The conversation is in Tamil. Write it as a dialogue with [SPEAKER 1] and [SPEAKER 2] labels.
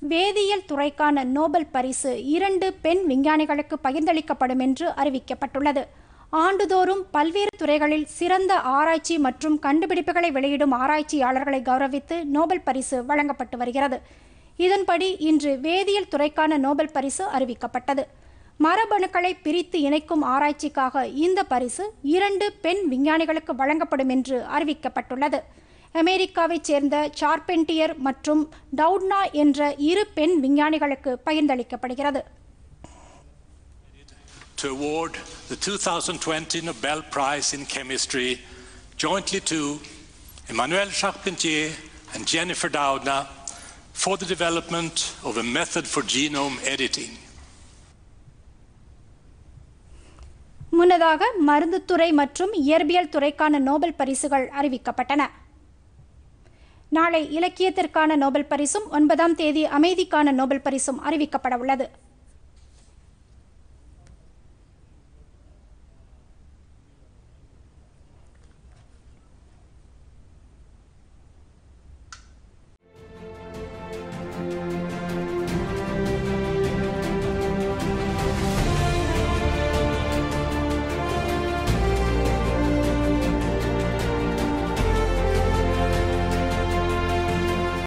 [SPEAKER 1] வேதியியல் துறைக்கான நோபல் பரிசு 2 பெண் விஞ்ஞானிகளுக்கு பகிர்ந்தளிக்கப்படும் என்று அறிவிக்கப்பட்டுள்ளது. ஆண்டுதோறும் பல்வேறு துறைகளில் சிறந்த ஆராய்ச்சி மற்றும் கண்டுபிடிப்புகளை வெளியிடும் ஆராய்ச்சியாளர்களை கௌரவித்து நோபல் பரிசு வழங்கப்பட்டு வருகிறது. இதன்படி இன்று வேதியியல் துறைக்கான நோபல் பரிசு அறிவிக்கப்பட்டது. மரபணுக்களை பிரித்து இணைக்கும் ஆராய்ச்சிக்காக இந்த பரிசு 2 பெண் விஞ்ஞானிகளுக்கு வழங்கப்படும் என்று அறிவிக்கப்பட்டுள்ளது. அமெரிக்காவைச் சேர்ந்த சார்பென்டியர் மற்றும் டவுட்னா என்ற 2 பெண் விஞ்ஞானிகளுக்கு பகிர்ந்தளிக்கப்படுகிறது.
[SPEAKER 2] To award the 2020 Nobel Prize in Chemistry jointly to Emmanuelle Charpentier and Jennifer Doudna for the development of a method for genome editing.
[SPEAKER 1] முன்னதாக மருந்துத்துறை மற்றும் இயற்பியல் துறைக்கான நோபல் பரிசுகள் அறிவிக்கப்பட்டன. நாளை இலக்கியத்திற்கான நோபல் பரிசும் 9ஆம் தேதி அமைதிக்கான நோபல் பரிசும் அறிவிக்கப்பட உள்ளது.